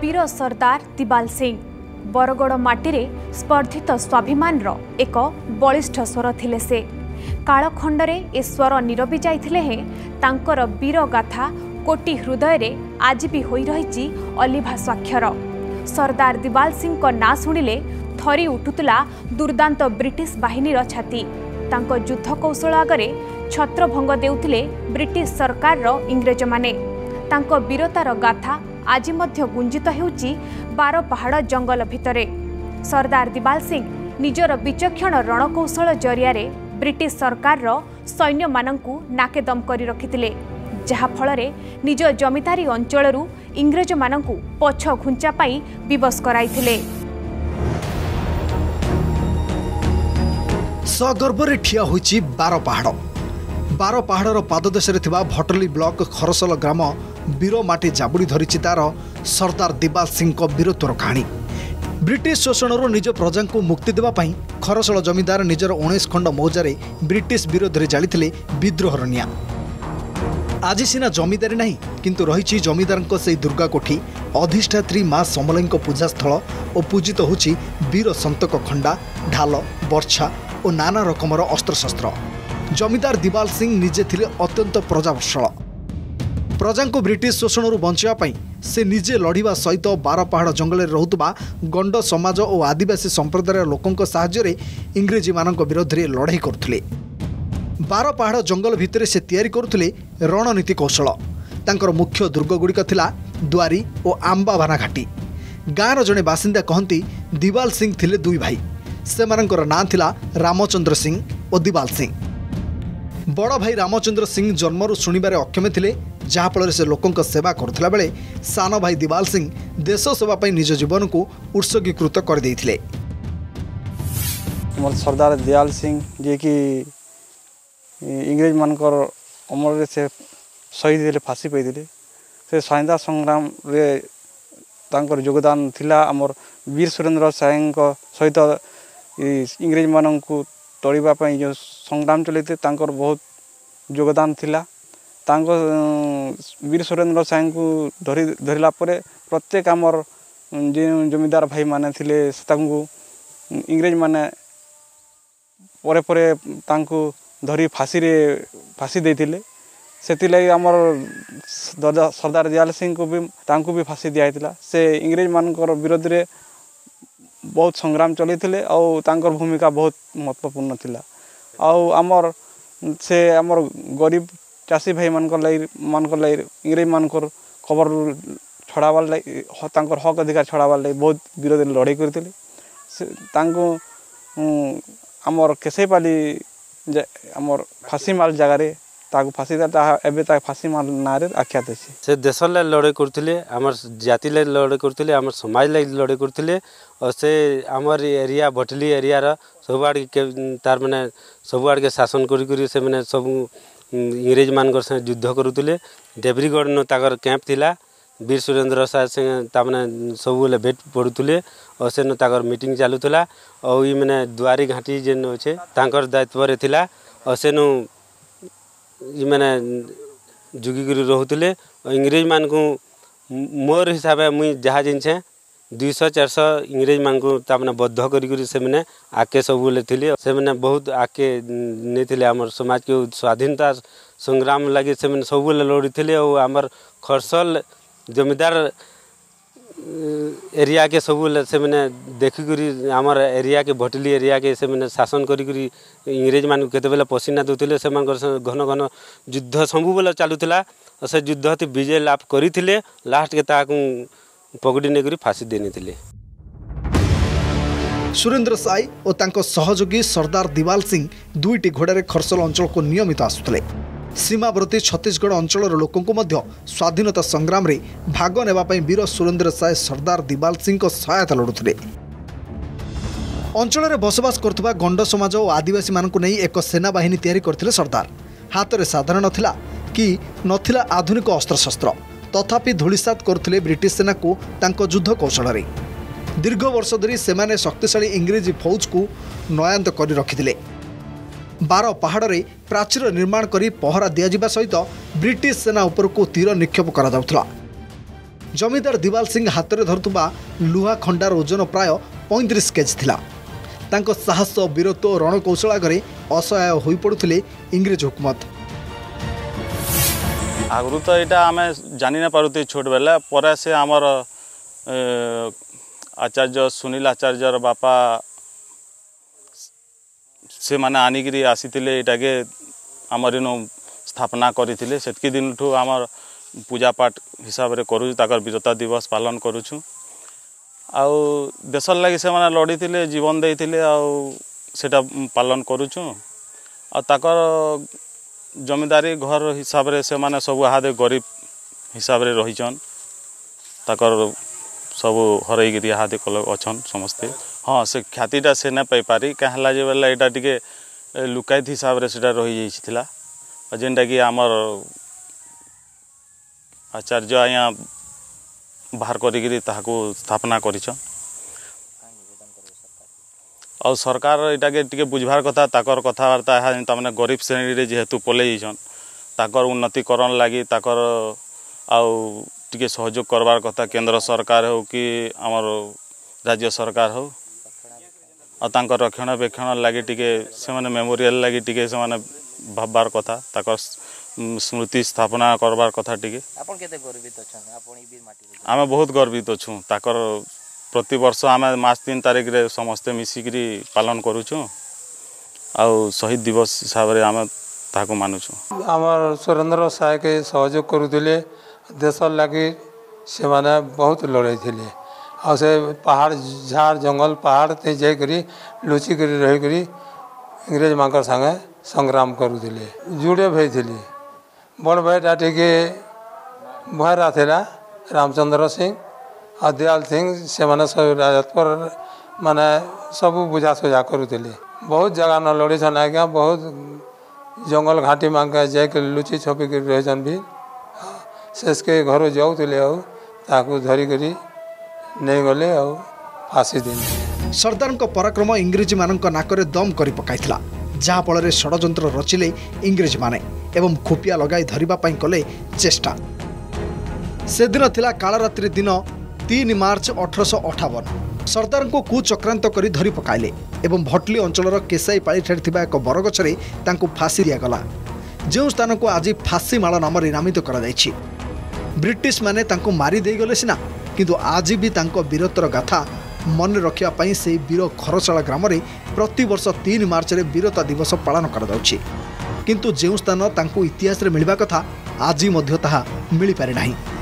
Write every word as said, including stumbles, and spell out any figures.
वीर सरदार दिवाल सिंह बरगड़ माटी स्पर्धित स्वाभिमान एक बलिष्ठ स्वर थिले से कालखंडरे ए स्वर निरबी जाइथिले हे तांकर वीर गाथा कोटि हृदय रे आज भी होई रहिछि अलिभा स्वाक्षर। सरदार दिवाल सिंह को ना शुणिले थरी उठुतला दुर्दांत ब्रिटिश बाहिनीर छाती। तांको युद्ध कौशल आगरे छत्रभंग देउथिले ब्रिटिश सरकार रो इंग्रेज माने। तांको वीरतार गाथा आज मध्य गुंजित हेउछि बार पहाड़ जंगल भितरे। सरदार दिवाल सिंह निजर विचक्षण रणकौशल जरिया ब्रिटिश सरकार रो सैन्य मानंकु नाकेदम करी रखिथिले, जहा फलरे निज जमीदारी अंचलरू इंग्रेज मानंकु पछ घुंचा पाई विवश कराइथिले। सगर्भरे ठिया होइछि बार पहाड़। बार पहाड़र पाददेशरे थिबा भटली ब्लॉक खरसल ग्राम वीर माटी जाबुड़ी धरिछि तार सरदार दिवाल सिंह को वीरत्वर कहानी। ब्रिटिश शोषणरू निज प्रजा को मुक्ति देवा पाई खरसल जमीदार निजर उन्नीस खंड मौजारे ब्रिटिश विरोध में जाली विद्रोहर निया। आज सिना जमीदारी नहीं किंतु रही जमीदार से दुर्गा कोठी अधिष्ठात्री माँ समलाई पूजास्थल और पूजित होची वीर संतक खंडा ढाल बर्छा और नाना रकमर अस्त्रशस्त्र। जमीदार दिवाल सिंह निजे थिले अत्यंत प्रजावत्सल। प्रजा को ब्रिटिश शोषणरू बचाई से निजे लड़िबा सहित बार पहाड़ जंगल में रहुतबा गंड समाज और आदिवासी संप्रदाय लोकों साहाय्य इंग्रेजी मानक विरोध में लड़ाई करुले। बार पहाड़ जंगल भितर से तैयारी करुले रणनीति कौशल। तांकर मुख्य दुर्गगुड़िक थिला द्वारी और आंबाभाना घाटी। गाँवर जड़े बासिंदा कहती दिवाल सिंह थिले दुई भाई। से मानकर नाम थिला रामचंद्र सिंह और दिवाल सिंह। बड़ भाई रामचंद्र सिंह जन्मरू शुणिबारे अक्षम थिले, जहाँफल से लोकों सेवा करुला बेले सान भाई दिवाल सिंह देश सेवा पाई निज जीवन को उत्सर्गीकृत कर देइथिले। सरदार दिवाल सिंह जे कि इंग्रेज मानकर अमल से शहीद हेले फांसी पाई से स्वाधीनता संग्राम रे तांकर योगदान थिला। आमर वीर सुरेंद्र साय सहित इंग्रेज मान को तोड़िबा पई जो संग्राम चलते तांकर बहुत योगदान थिला। तांको वीर सुरेंद्र साय को धरी धरला परे प्रत्येक आमर जमीदार भाई माने थिले तांको इंग्रेज माने परे परे तांको धरी फांसी रे फांसी देथिले। सेतिलाई आमर सरदार दिवाल सिंह को भी तांको भी फांसी दिया से इंग्रेज मानकर विरोध में बहुत संग्राम चलते और तांकर भूमिका बहुत महत्वपूर्ण थिला। आउ आमर से आमर गरीब चाषी भाई मानकर लाई मानकर लाई इंग्रेज मानकर खबर छड़ावार लाई तांकर हक अधिकार छड़ावार लाई बहुत विरोध लड़ाई करते। तांको आमर केसेपाली आमर फांसी माल जगार ताको फांसी एबे ता फांसी माल नारे आख्यात अछि। से देश ला लड़ाई करथिले, आमर जाति ला लड़ाई करथिले, आमर समाज ला लड़ाई करथिले और से आमर एरिया भटली एरिया रा सबआड़ के तार माने सबआड़ के शासन करी करी से माने सब इंग्रेज मानकर से युद्ध करुथिले। देवरीगढ़ न ताकर कैंप थिला। वीर सुरेंद्र साय से ता माने सब ले भेट पड़ुथिले और से न ताकर मीटिंग चालुथिला और ई माने द्वारी घाटी जेन होचे ताकर दायित्व रे थिला और से नु मैंने जुगिक रोते इंग्रेज मान को मोर हिसाब से मुई जहाँ जिनसे दुईश चार सौ इंग्रेज मान को तामने बद्ध करी से मैंने आके सब ले से मैंने बहुत आके नहीं आमर समाज के स्वाधीनता संग्राम लगे से मैंने सब लड़ी थे और आमर खरसल जमीदार एरिया के सब से मैंने देखिक आमर एरिया के भटली एरिया के से मैंने शासन करी इंग्रेज मान केते बेले पसीना दूसरे से घन घन युद्ध सबू बेले चलूला और से युद्ध विजय लाभ करते लास्ट के ताकू पगड़ी नहीं फांसी देनी थिले। सुरेंद्र साय और तांको सहयोगी सरदार दिवाल सिंह दुईटी घोड़े खरसल अंचल को नियमित आसुले। सीमावर्ती छत्तीसगढ़ अंचल लोकों को मध्य स्वाधीनता संग्राम रे भाग नेबा पई वीर सुरेंद्र साय सरदार दिवाल सिंह को सहायता लड़ुथिले। अंचल में बसवास करथुबा गंड समाज और आदिवासी मानकु नहीं एक सेना बाहिनी तैयारी करथिले सरदार। हाथ में साधारण नथिला कि नथिला आधुनिक अस्त्रशस्त्र, तथापि धूलिसात करथिले ब्रिटिश सेना को तांको युद्ध कौशल रे। दीर्घ वर्ष धरी सेमाने शक्तिशाली इंग्रेजी फौज को नयान्त कर रखिथिले। बार पहाड़ रे प्राचीर निर्माण करी पहरा दिया सहित ब्रिटिश सेना उपर को तीर निक्षेप करा जाउथला। जमीदार दिवाल सिंह हाथ में धरुवा लुहा खंडार ओजन प्राय पैंतीस केजी थिला। तांको साहस वीरत्व और रणकौशल आगे असहाय हो पड़ुथिले इंग्रेज हुकूमत। आगु तो यहाँ आम जानी ना पारुती छोट बेले पर से आमर आचार्य सुनील आचार्यर बापा से माने आनिकी आसीथिले एटा के आमर इनु स्थापना करथिले। सेतकी दिन ठू आमर पूजा पाठ हिसाब रे करू ताकर वीरता दिवस पालन करूछु। आउ देशर लागि से माने लड़ी थिले जीवन देइथिले आउ सेटा पालन करूछु। आ ताकर जमींदारी घर हिसाब रे से माने सब हादे गरीब हिसाब रे रहिछन। ताकर सब हरैगिरी हादे कल अछन समस्ते। हाँ से ख्यातिटा से ना पाई पारी कहला जे बेला एटा टिके लुकायत हिसाब रे सेटा रहि जाइथिला। जेनटा कि आमर आचार्य आया बाहर करिगिरी ताहाको स्थापना करिछन। और सरकार एटा के टिके बुझबार कथा ताकर कथावार्ता है तमाने गरीब श्रेणी रे जेहेतु पले जाइछन ताकर उन्नतिकरण लागि ताकर आउ टिके सहयोग करबार कथा केंद्र सरकार हो कि आमर राज्य सरकार हो आ तांकर रक्षणाबेक्षण लागि टिके से माने मेमोरियल लागि टिके से माने भाबबार कथा ताकर स्मृति स्थापना करबार कथा टिके। आपन केते गर्वित अछन आपन ई बीर माटी रे? आमे बहुत गर्वित अछु। ताकर प्रति वर्ष आमे मार्च तीन तारिख रे समस्ते मिसिकरी पालन करूछु। आउ शहीद दिवस हिसाब रे आमे ताको मानुछु। आमर सुरेंद्र साय के सहयोग करूथिले देशर लागि से माने बहुत लड़ाई थिले। आ से पहाड़ झाड़ जंगल पहाड़ ते जाय करी लुचि करी रही करी इंग्रेज मांकर संगे संग्राम करूथिले। जुड़े भई थिले बड़ भाईटा टिके भयरा थिला रामचंद्र सिंह आ दयाल सिंह से माने सब राजत्वर माने सब बुझा सुझा करूथिले। बहुत जगह न लड़ी छन आज्ञा बहुत जंगल घाटी मांगे जाके लुचि छपी कर रही भी शेष के घर जाऊले आकू धरी करी नहीं गले आ फांसी दे। सरदार पराक्रम इंग्रेज मान नाकरे दम कर पकाइथिला जहाँ फल षड्यंत्र रचिले इंग्रेज माने एवं खुपिया लगाई धरिबा पई कले चेष्टा। से दिन थिला कालरात्रि दिन तीन मार्च अठरश अठावन। सरदार को कुचक्रांत करी धरी पकाइले एवं भटली अंचलर केसाई पाली ठेर एक बरगछरे तांको फांसी दियागला जो स्थान को आज फांसी माला नाम नामित करा जायछि। ब्रिटिश माने तांको मारी देई गले सिना किंतु आज भी तांको वीरत्वर गाथा मन रखिया पई से वीर खरसाला ग्राम रे प्रति वर्ष तीन मार्च रे वीरता दिवस पालन करा जाउछि। किंतु जो स्थान तांको इतिहास रे मिलबा कथा आज मध्य ताहा मिली पारे नाही।